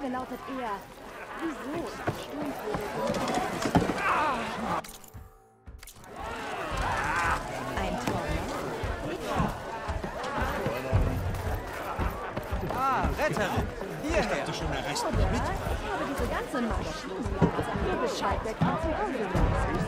Frage lautet eher, wieso ist ein Sturmvogel ein Tornado? Ah, Retterin! Hierher! Schon erreicht. Ich habe diese ganze Maschine als Wirbelschaltwerk zum Augenlassen.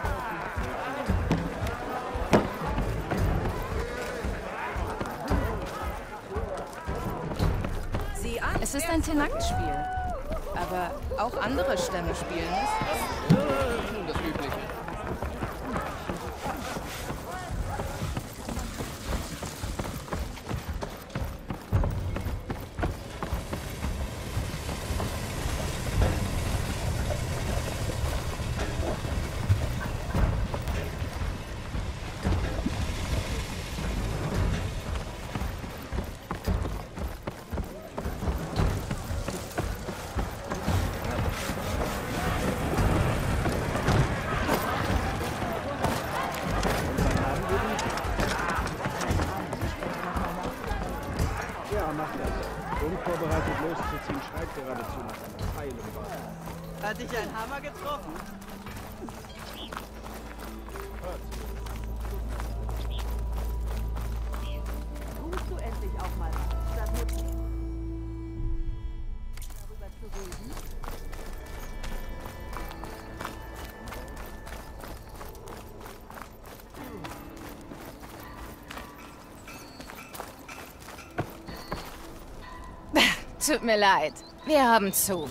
Es ist ein Tenakt-Spiel. Aber auch andere Stämme spielen es. Nun das Übliche. Unvorbereitet loszuziehen, schreit geradezu nach einer Pfeil im Bauch. Hat dich ein Hammer getroffen? Tust du endlich auch mal was, statt mit darüber zu reden? Tut mir leid. Wir haben zu.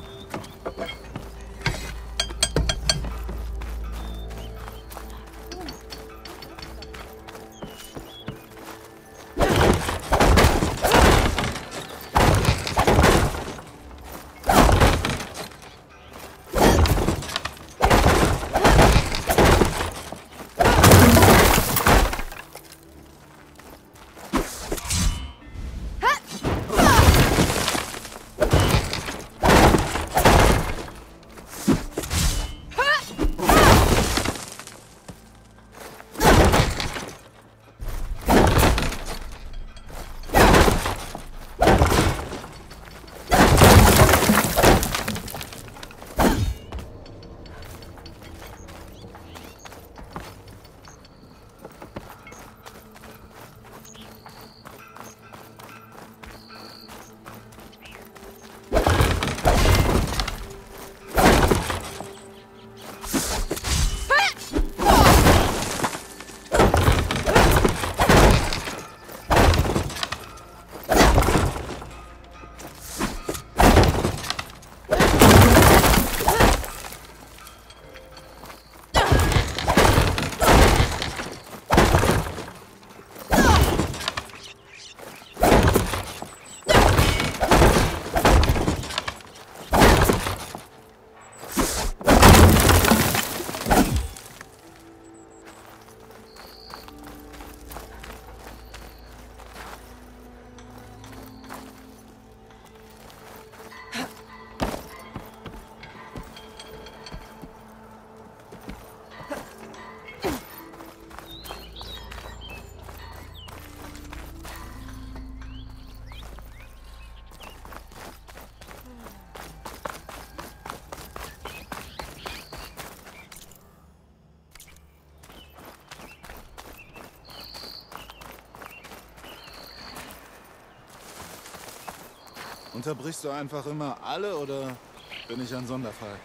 Unterbrichst du einfach immer alle oder bin ich ein Sonderfall?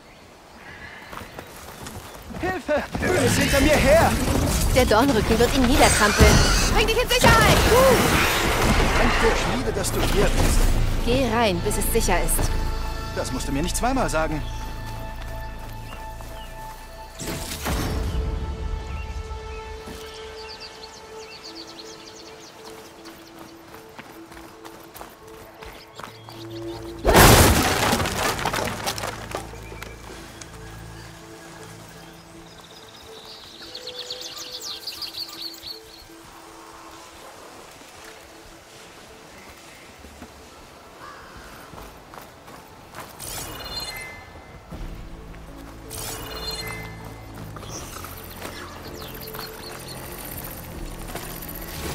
Hilfe! Öl ist hinter mir her! Der Dornrücken wird ihn niedertrampeln. Bring dich in Sicherheit! Ich liebe, dass du hier bist. Geh rein, bis es sicher ist. Das musst du mir nicht zweimal sagen.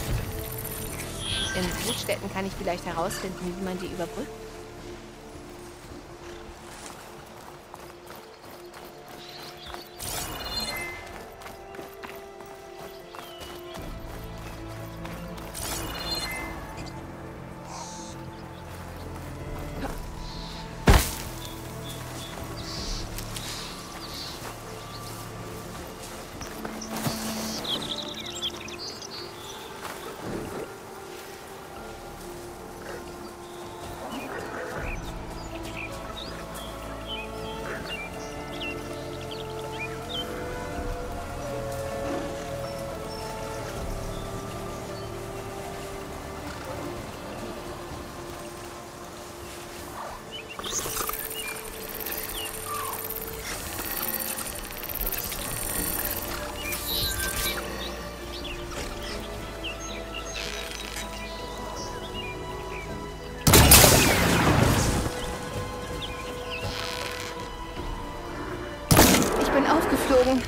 In Flutstätten kann ich vielleicht herausfinden, wie man die überbrückt. aufgeflogen.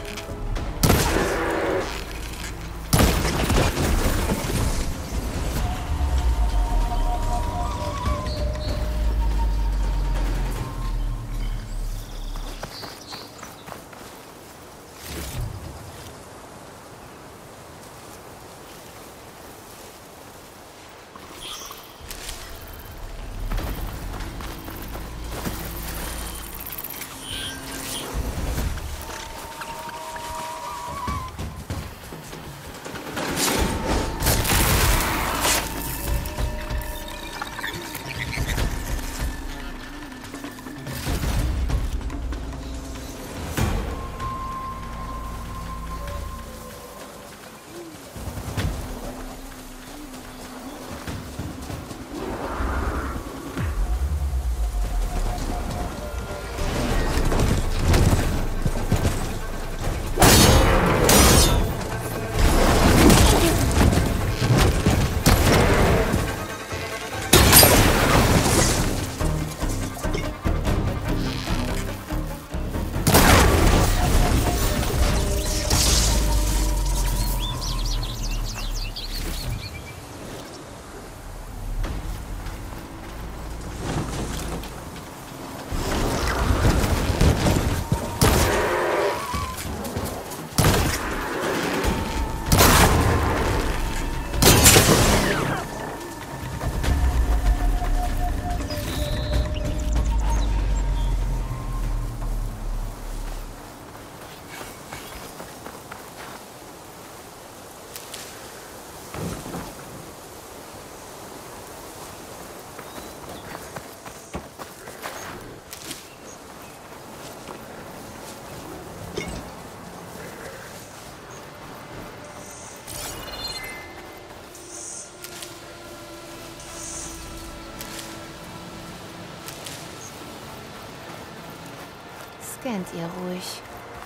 Scannt ihr ruhig.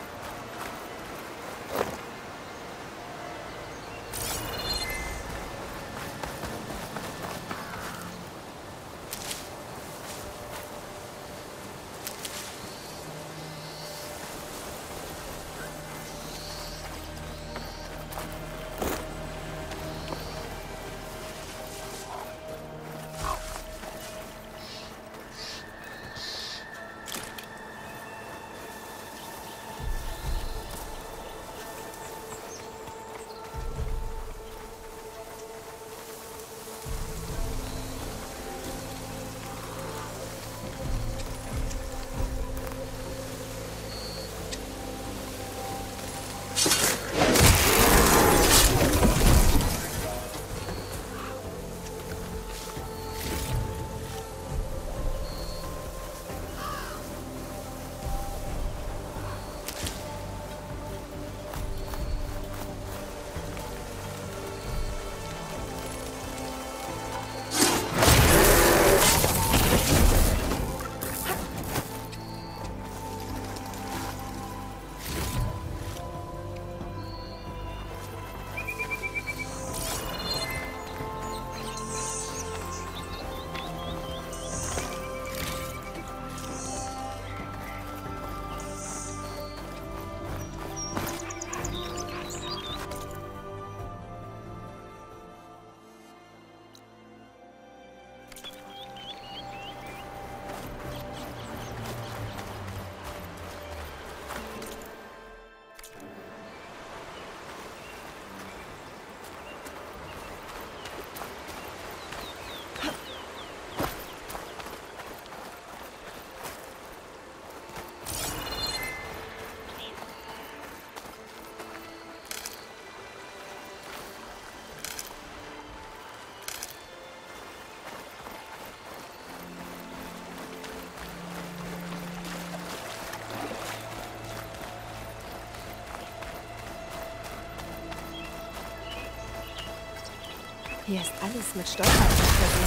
Hier ist alles mit Stolperfallen versehen.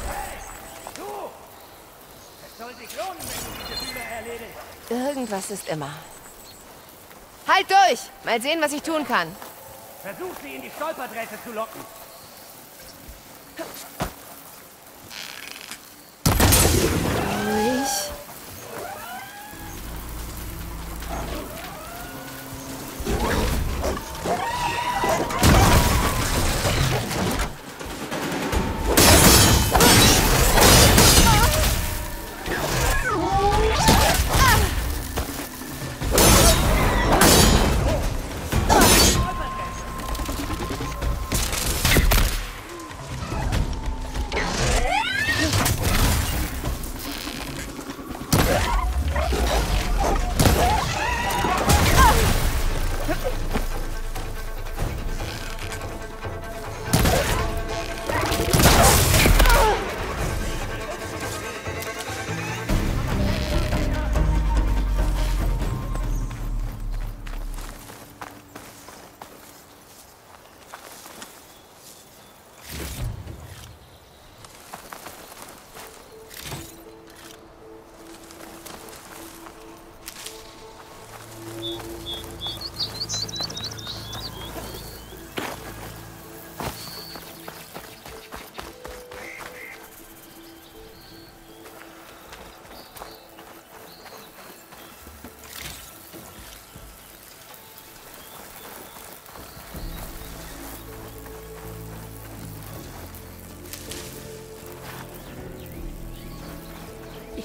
Du! Es soll sich lohnen, wenn du diese Schüler erledigst. Irgendwas ist immer. Halt durch! Mal sehen, was ich tun kann. Versuch, sie in die Stolperdrähte zu locken. Ruhig.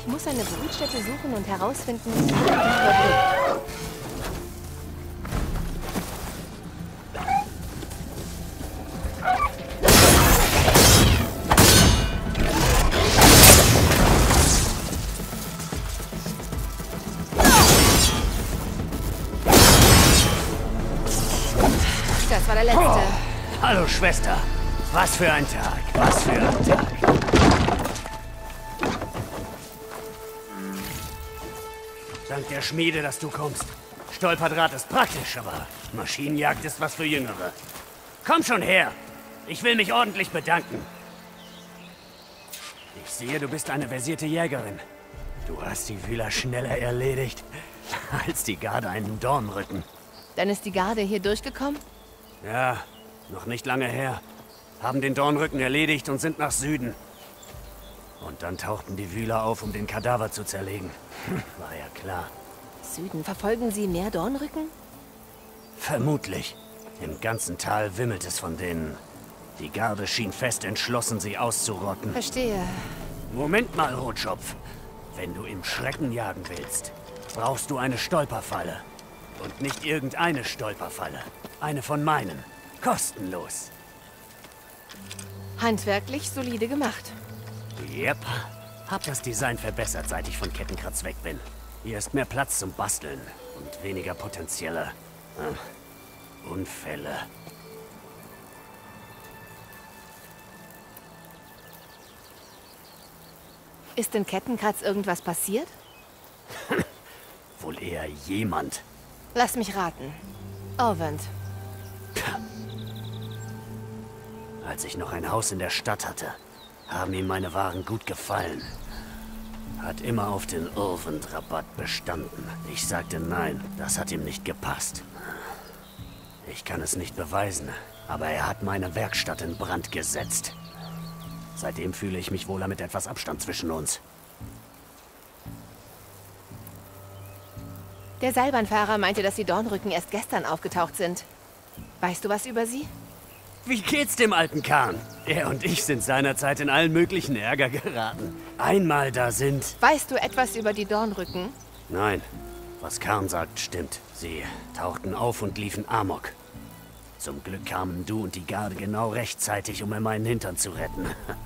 Ich muss eine Brutstätte suchen und herausfinden, wie man die überbrückt. Das war der letzte. Oh. Hallo, Schwester. Was für ein Tag. Was für ein Tag. Dank der Schmiede, dass du kommst. Stolperdraht ist praktisch, aber Maschinenjagd ist was für Jüngere. Komm schon her. Ich will mich ordentlich bedanken. Ich sehe, du bist eine versierte Jägerin. Du hast die Wühler schneller erledigt, als die Garde einen Dornrücken. Dann ist die Garde hier durchgekommen? Ja, noch nicht lange her. Haben den Dornrücken erledigt und sind nach Süden. Und dann tauchten die Wühler auf, um den Kadaver zu zerlegen. War ja klar. Süden, verfolgen Sie mehr Dornrücken? Vermutlich. Im ganzen Tal wimmelt es von denen. Die Garde schien fest entschlossen, sie auszurotten. Verstehe. Moment mal, Rotschopf. Wenn du im Schrecken jagen willst, brauchst du eine Stolperfalle. Und nicht irgendeine Stolperfalle. Eine von meinen. Kostenlos. Handwerklich solide gemacht. Yep. Hab das Design verbessert, seit ich von Kettenkratz weg bin. Hier ist mehr Platz zum Basteln und weniger potenzielle Unfälle. Ist in Kettenkratz irgendwas passiert? Wohl eher jemand. Lass mich raten. Orvent. Als ich noch ein Haus in der Stadt hatte, haben ihm meine Waren gut gefallen. Hat immer auf den Orvent-Rabatt bestanden. Ich sagte nein, das hat ihm nicht gepasst. Ich kann es nicht beweisen, aber er hat meine Werkstatt in Brand gesetzt. Seitdem fühle ich mich wohler mit etwas Abstand zwischen uns. Der Seilbahnfahrer meinte, dass die Dornrücken erst gestern aufgetaucht sind. Weißt du was über sie? Wie geht's dem alten Kahn? Er und ich sind seinerzeit in allen möglichen Ärger geraten. Einmal da sind... Weißt du etwas über die Dornrücken? Nein, was Kahn sagt, stimmt. Sie tauchten auf und liefen Amok. Zum Glück kamen du und die Garde genau rechtzeitig, um mir meinen Hintern zu retten.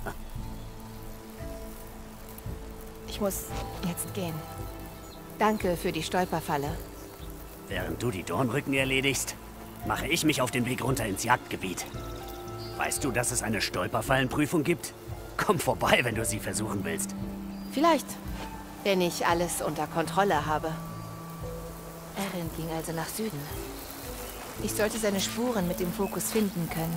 Ich muss jetzt gehen. Danke für die Stolperfalle. Während du die Dornrücken erledigst, mache ich mich auf den Weg runter ins Jagdgebiet. Weißt du, dass es eine Stolperfallenprüfung gibt? Komm vorbei, wenn du sie versuchen willst. Vielleicht, wenn ich alles unter Kontrolle habe. Erin ging also nach Süden. Ich sollte seine Spuren mit dem Fokus finden können.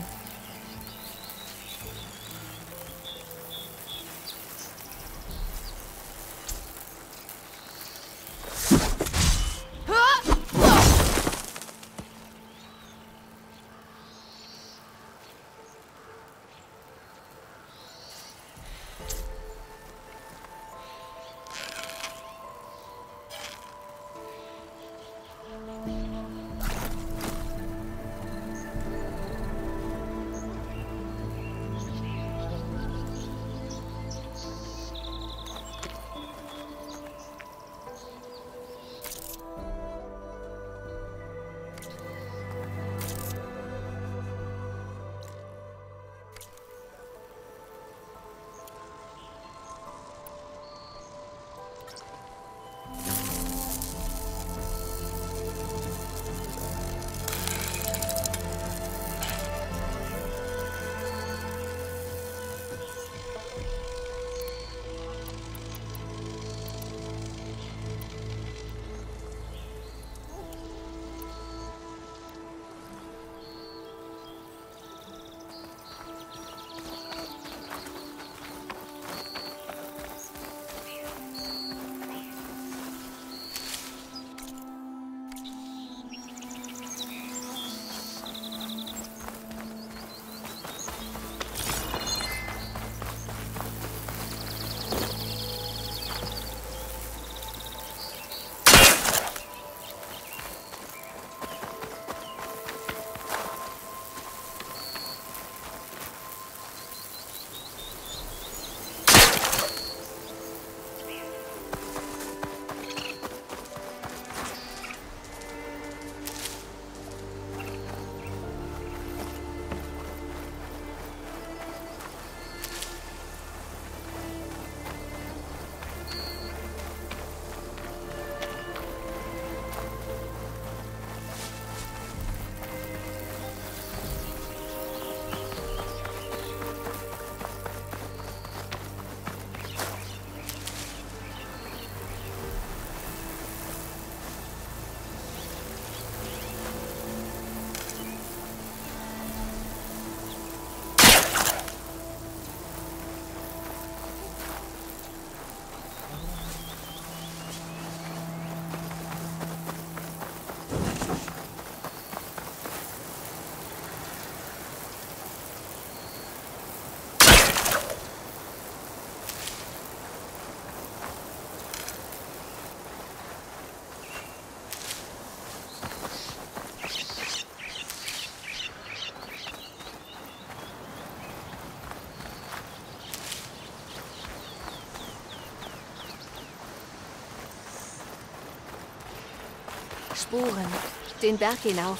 Spuren. Den Berg hinauf.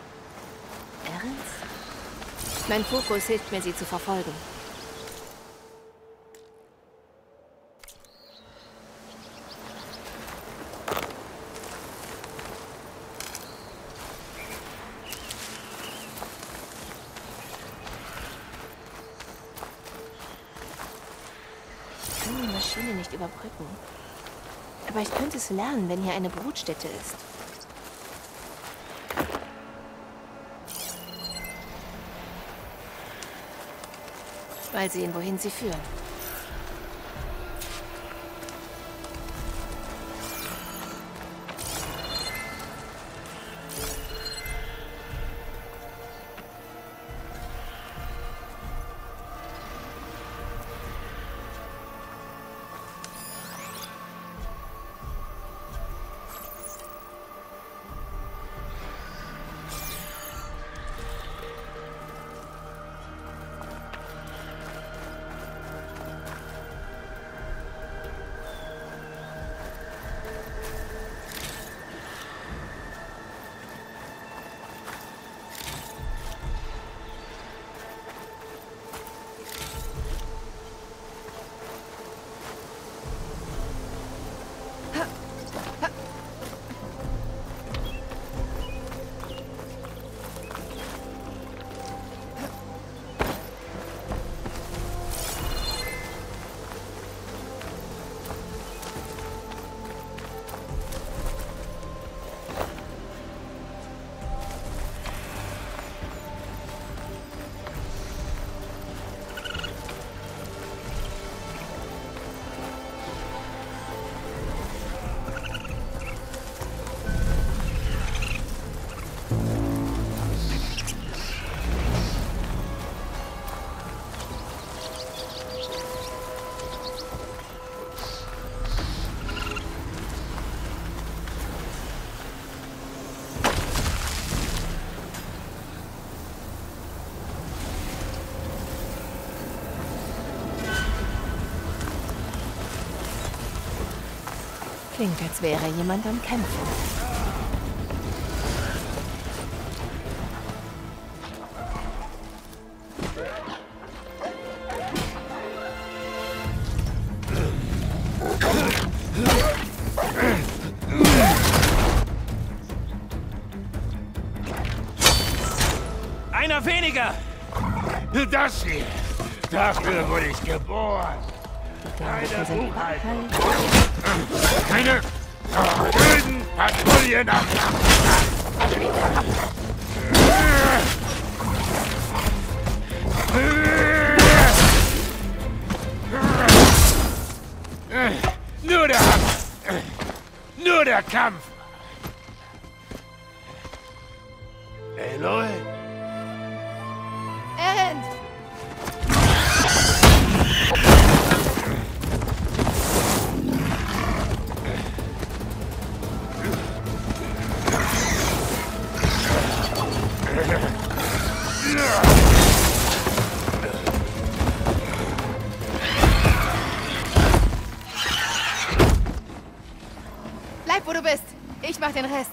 Aerens? Mein Fokus hilft mir, sie zu verfolgen. Ich kann die Maschine nicht überbrücken. Aber ich könnte es lernen, wenn hier eine Brutstätte ist. Mal sehen, wohin sie führen. Klingt, als wäre jemand am Kämpfen. Einer weniger! Das hier, dafür wurde ich geboren. Keine Buchhaltung. Keine blöden Patrouillen am Nur der Kampf. Aloy? Erend! Bleib, wo du bist. Ich mach den Rest.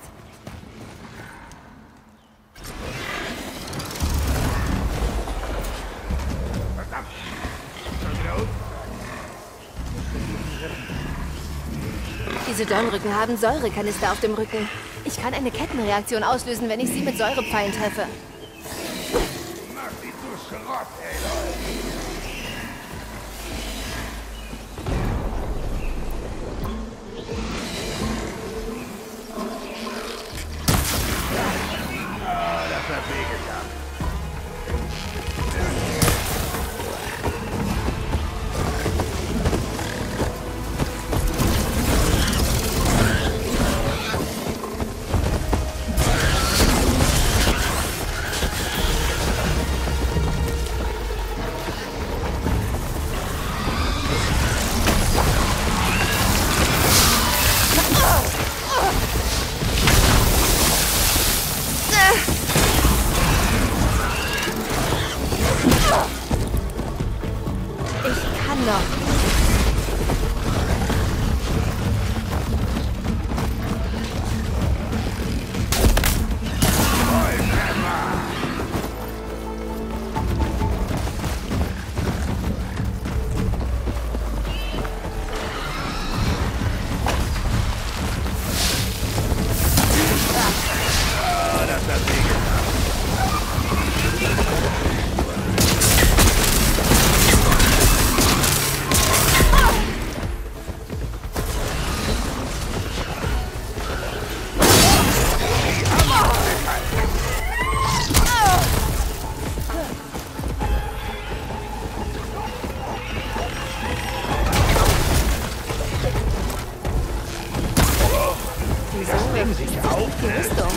Diese Dornrücken haben Säurekanister auf dem Rücken. Ich kann eine Kettenreaktion auslösen, wenn ich sie mit Säurepfeilen treffe. Mach sie zu Schrott, Aloy! Das hat wehgetan. ich auch nicht. Rüstung.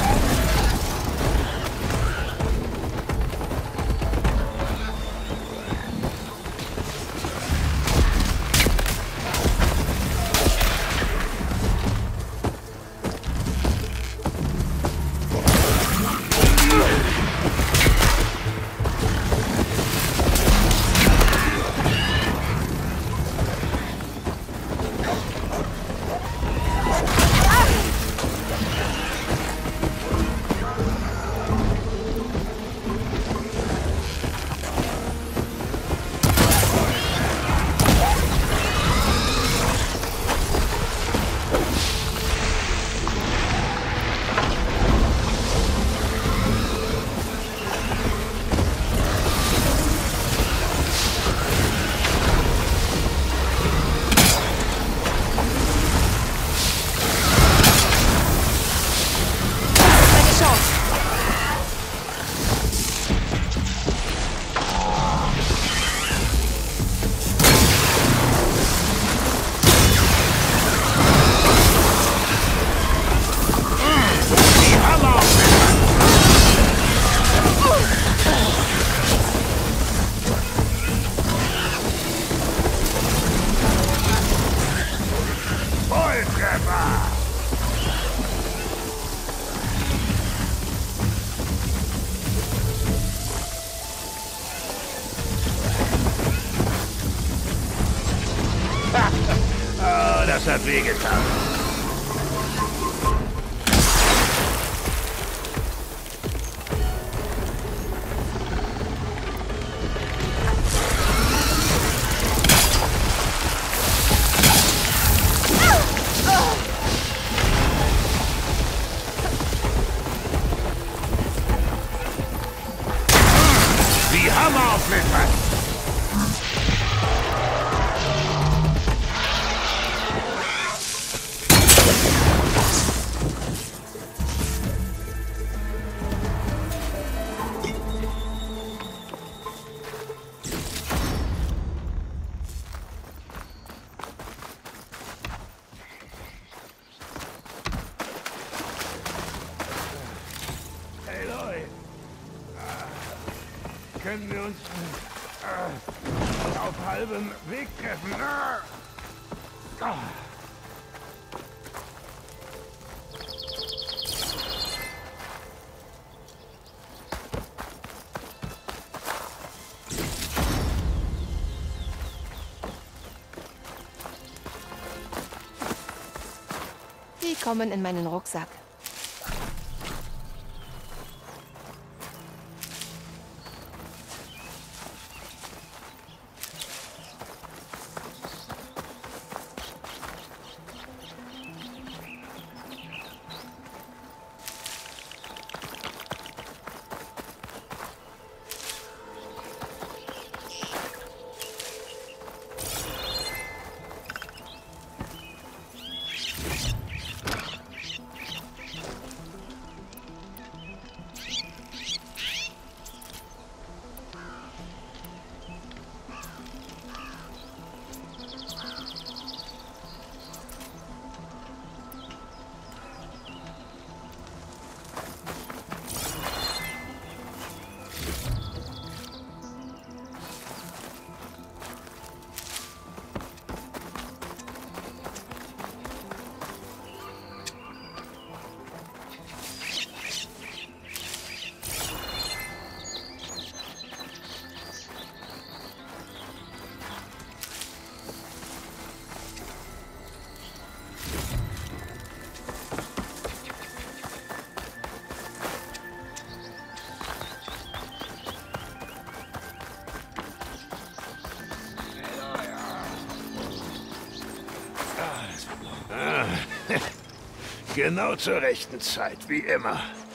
Oh, das hat wehgetan. Wie Hammer aufliefern! Aloy! Können wir uns auf halbem Weg treffen? Die kommen in meinen Rucksack. Genau zur rechten Zeit, wie immer.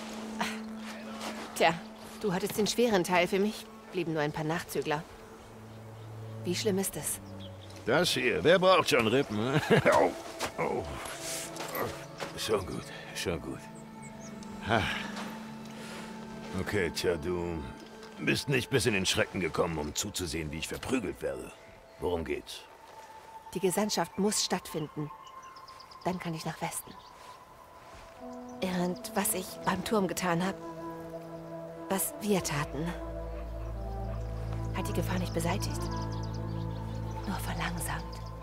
Tja, du hattest den schweren Teil für mich. Blieben nur ein paar Nachzügler. Wie schlimm ist es? Das hier, wer braucht schon Rippen? Oh, oh. Schon gut, schon gut. Ha. Okay, tja, du bist nicht bis in den Schrecken gekommen, um zuzusehen, wie ich verprügelt werde. Worum geht's? Die Gesandtschaft muss stattfinden. Dann kann ich nach Westen. Und was ich beim Turm getan habe, was wir taten, hat die Gefahr nicht beseitigt. Nur verlangsamt.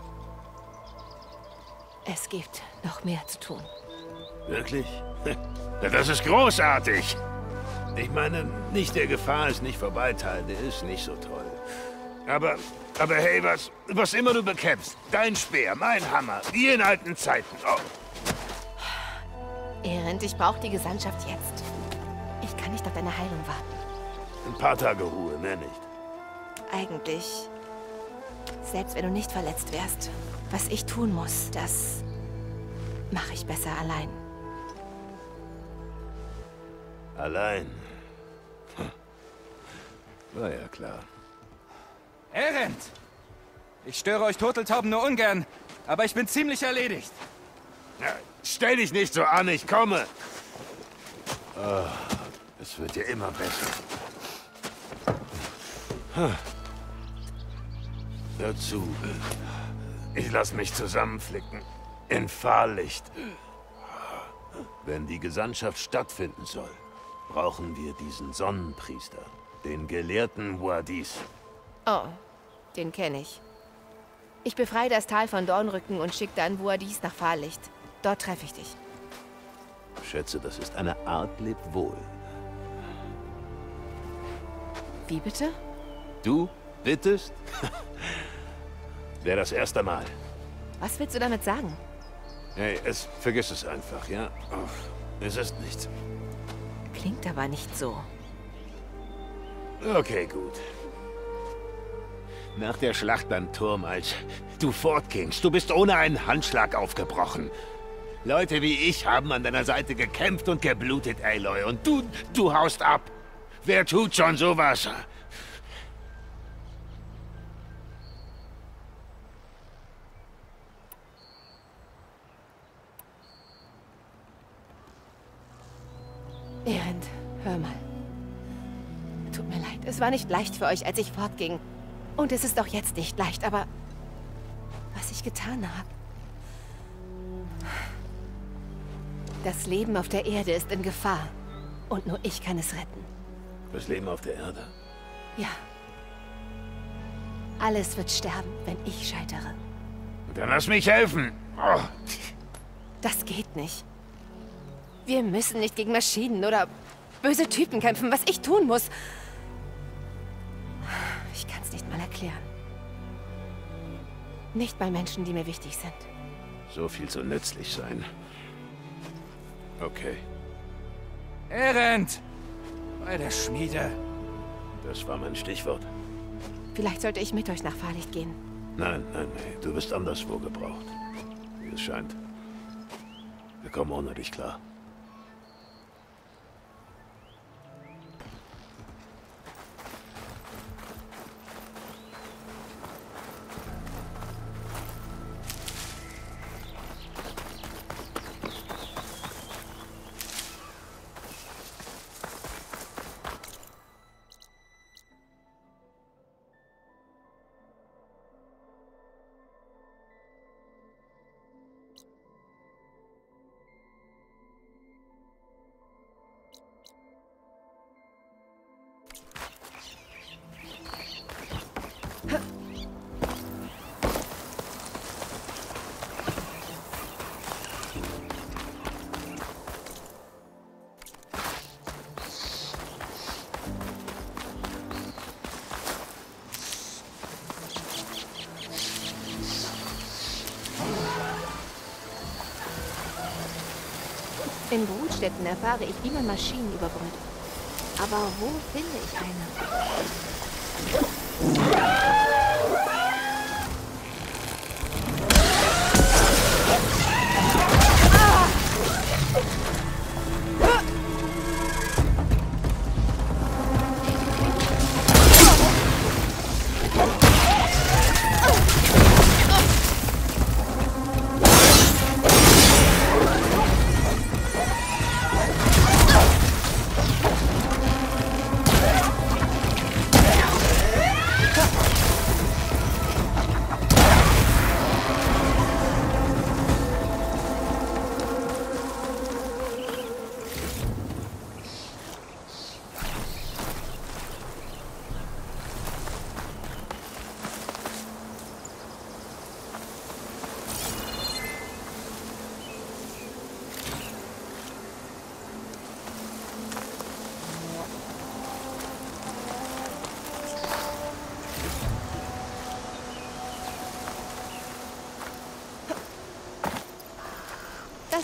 Es gibt noch mehr zu tun. Wirklich? Ja, das ist großartig. Ich meine, nicht der Gefahr ist nicht vorbei, Teil, der ist nicht so toll. Aber hey, was immer du bekämpfst, dein Speer, mein Hammer, wie in alten Zeiten. Oh. Erend, ich brauche die Gesandtschaft jetzt. Ich kann nicht auf deine Heilung warten. Ein paar Tage Ruhe, mehr nicht. Eigentlich, selbst wenn du nicht verletzt wärst, was ich tun muss, das mache ich besser allein. Allein? War ja klar. Erend! Ich störe euch Turteltauben nur ungern, aber ich bin ziemlich erledigt. Ja, stell dich nicht so an, ich komme. Oh, es wird ja immer besser. Hör zu. Ich lass mich zusammenflicken. In Fahrlicht. Wenn die Gesandtschaft stattfinden soll, brauchen wir diesen Sonnenpriester. Den gelehrten Wadis. Oh, den kenne ich. Ich befreie das Tal von Dornrücken und schicke dann Wadis nach Fahrlicht. Dort treffe ich dich. Schätze, das ist eine Art Lebwohl. Wie bitte? Du bittest? Wäre das erste Mal. Was willst du damit sagen? Hey, vergiss es einfach, ja? Oh, es ist nichts. Klingt aber nicht so. Okay, gut. Nach der Schlacht beim Turm, als du fortgingst, du bist ohne einen Handschlag aufgebrochen. Leute wie ich haben an deiner Seite gekämpft und geblutet, Aloy. Und du haust ab. Wer tut schon sowas? Erend, hör mal. Tut mir leid, es war nicht leicht für euch, als ich fortging. Und es ist auch jetzt nicht leicht, aber was ich getan habe. Das Leben auf der Erde ist in Gefahr. Und nur ich kann es retten. Das Leben auf der Erde? Ja. Alles wird sterben, wenn ich scheitere. Dann lass mich helfen. Oh. Das geht nicht. Wir müssen nicht gegen Maschinen oder böse Typen kämpfen, was ich tun muss. Ich kann es nicht mal erklären. Nicht bei Menschen, die mir wichtig sind. So viel soll nützlich sein. Okay. Erend! Bei der Schmiede. Das war mein Stichwort. Vielleicht sollte ich mit euch nach Fahrlicht gehen. Nein, du bist anderswo gebraucht. Wie es scheint. Wir kommen ohne dich klar. In Brutstätten erfahre ich, wie man Maschinen überbrückt. Aber wo finde ich eine?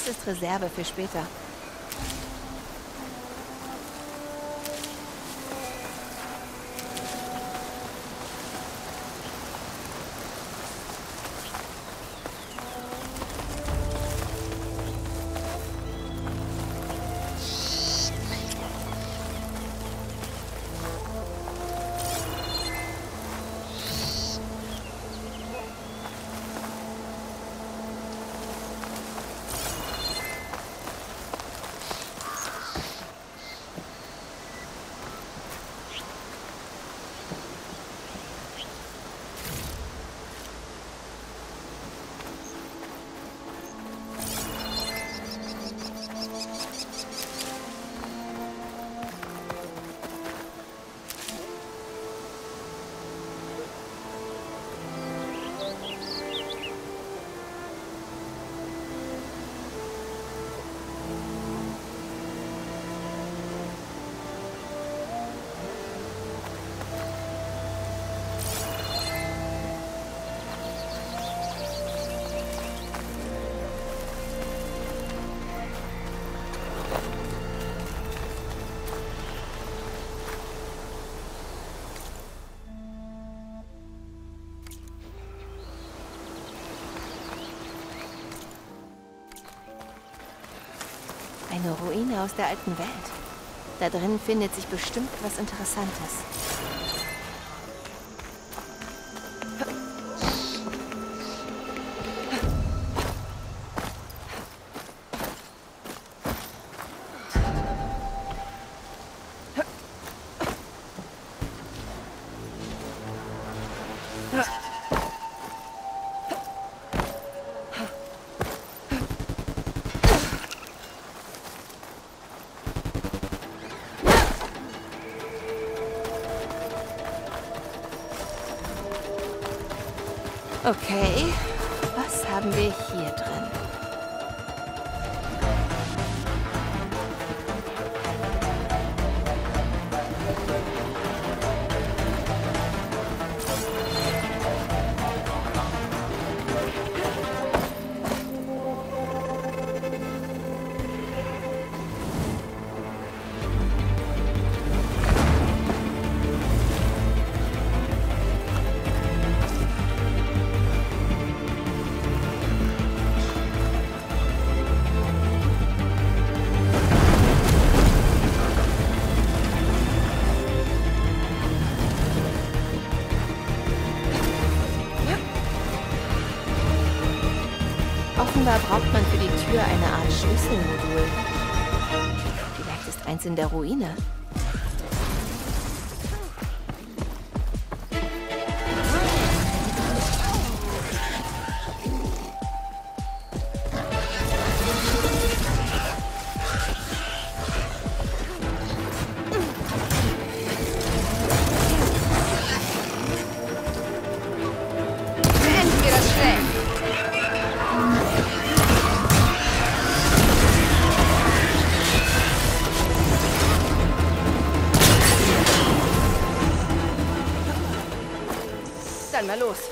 ist Reserve für später. Eine Ruine aus der alten Welt. Da drin findet sich bestimmt was Interessantes. Okay, was haben wir hier drin? Offenbar braucht man für die Tür eine Art Schlüsselmodul. Vielleicht ist eins in der Ruine. Beenden wir das schnell. Dann mal los.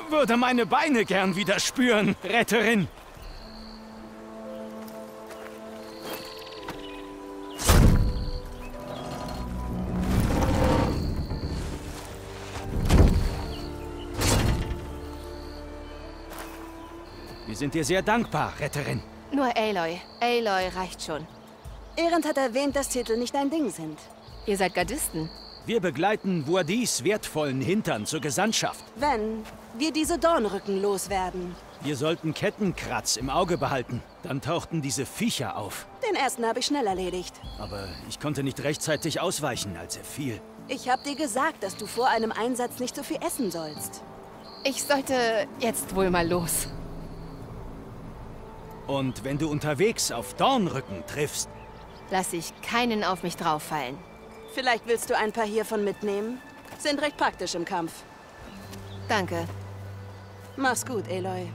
würde meine Beine gern wieder spüren, Retterin. Wir sind dir sehr dankbar, Retterin. Nur Aloy. Aloy reicht schon. Aerend hat erwähnt, dass Titel nicht dein Ding sind. Ihr seid Gardisten. Wir begleiten Vuadis wertvollen Hintern zur Gesandtschaft. Wenn wir diese Dornrücken loswerden. Wir sollten Kettenkratz im Auge behalten. Dann tauchten diese Viecher auf. Den ersten habe ich schnell erledigt. Aber ich konnte nicht rechtzeitig ausweichen, als er fiel. Ich habe dir gesagt, dass du vor einem Einsatz nicht so viel essen sollst. Ich sollte jetzt wohl mal los. Und wenn du unterwegs auf Dornrücken triffst, Lass ich keinen auf mich drauffallen. Vielleicht willst du ein paar hiervon mitnehmen? Sind recht praktisch im Kampf. Danke. Mach's gut, Aloy.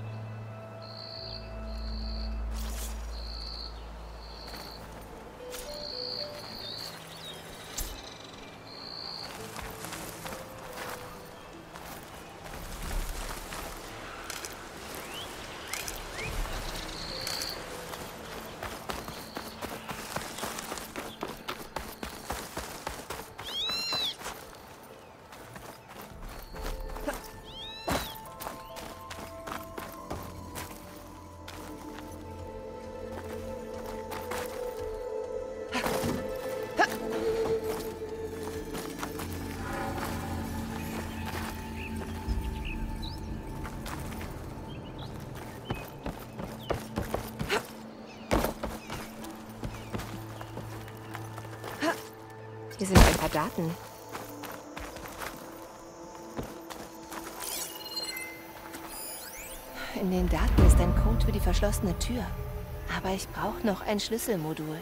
Hier sind ein paar Daten. In den Daten ist ein Code für die verschlossene Tür. Aber ich brauche noch ein Schlüsselmodul.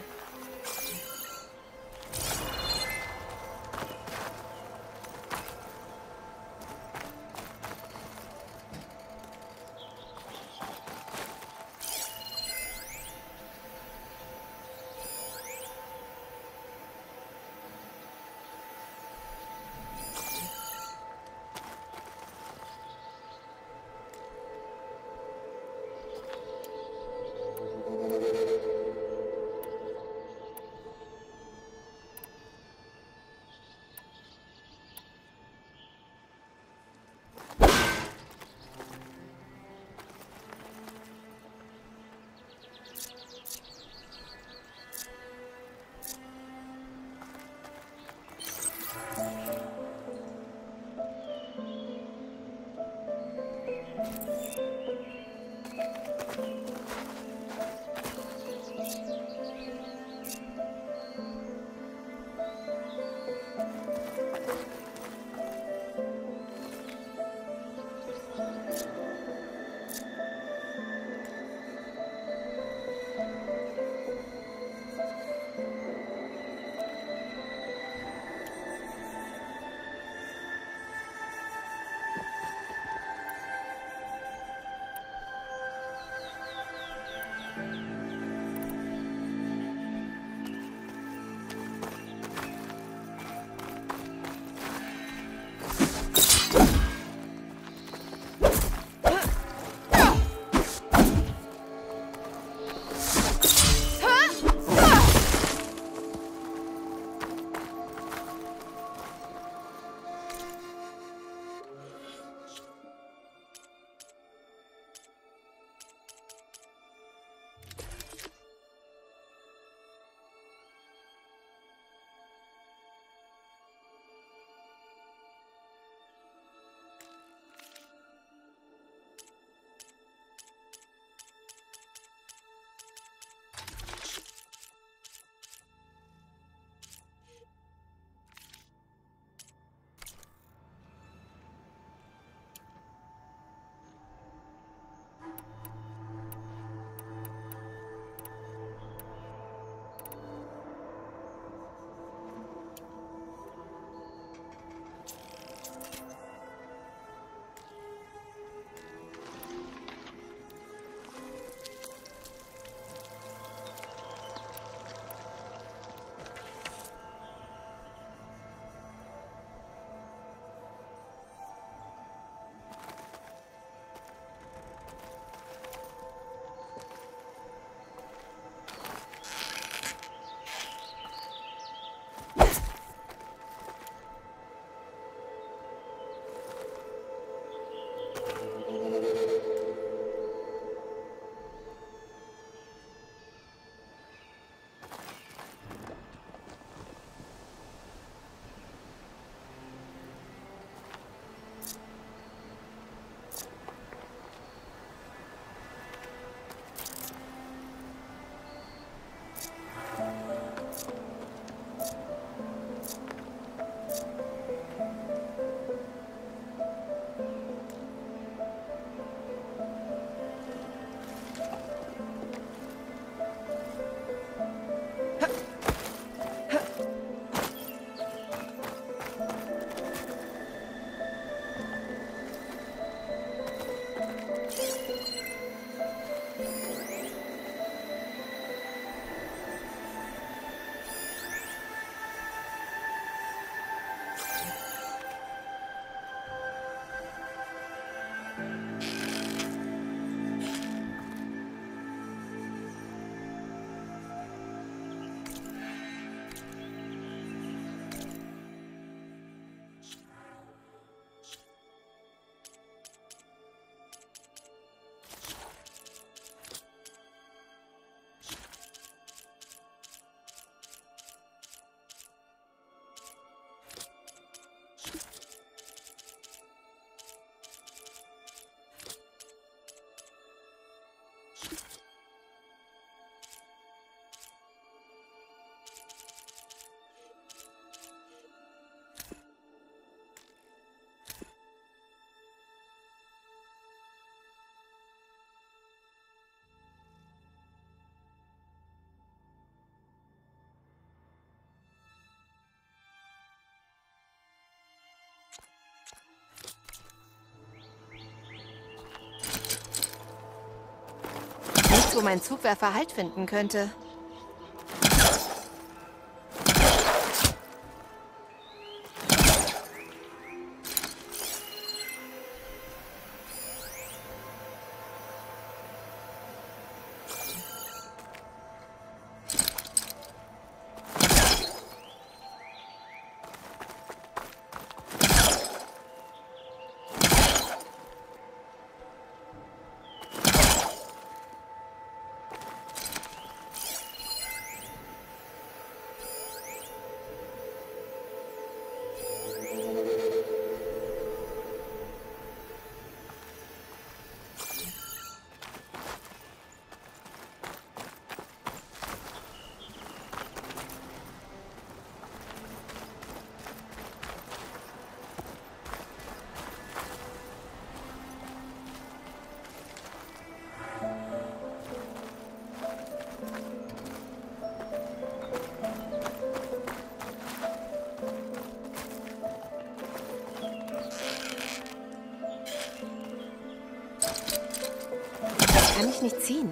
wo mein Zugwerfer Halt finden könnte. Kann ich nicht ziehen.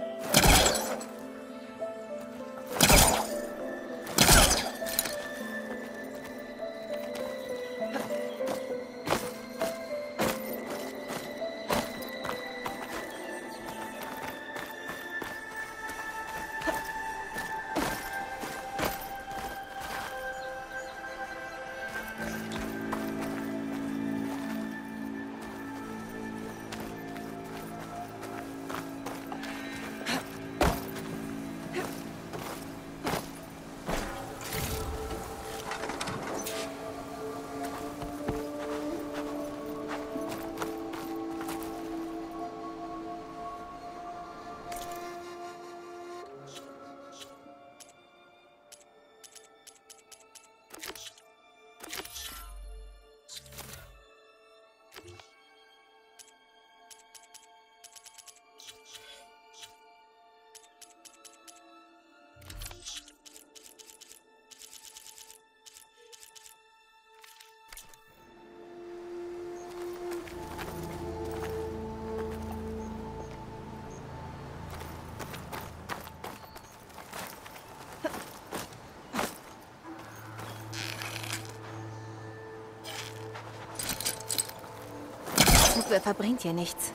Zugwerfer bringt hier nichts.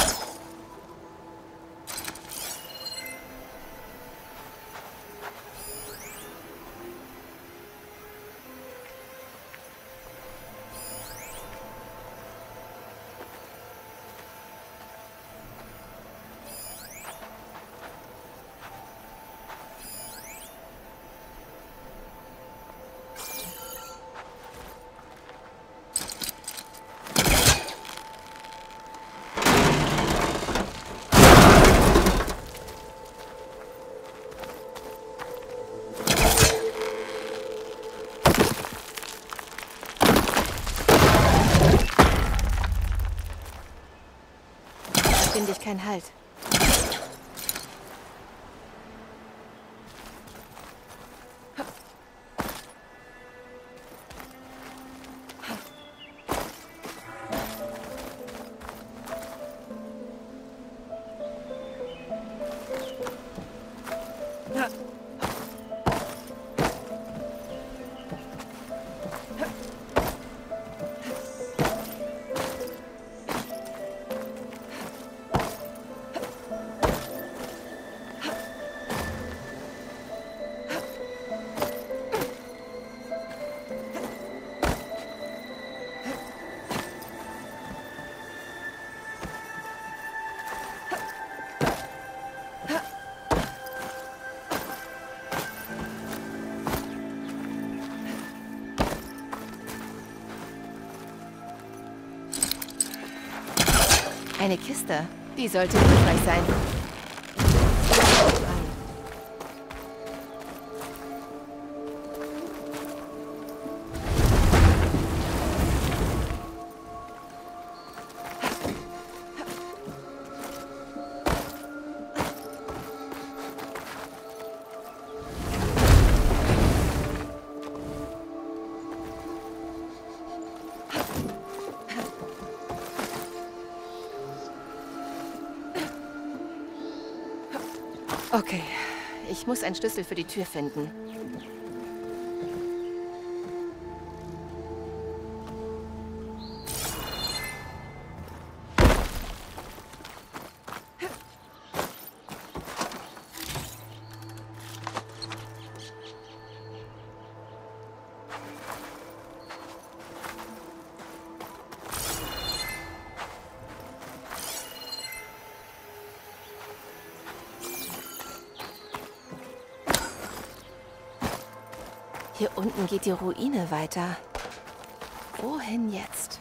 Finde ich keinen Halt. Eine Kiste. Die sollte hilfreich sein. Okay, ich muss einen Schlüssel für die Tür finden. Hier unten geht die Ruine weiter. Wohin jetzt?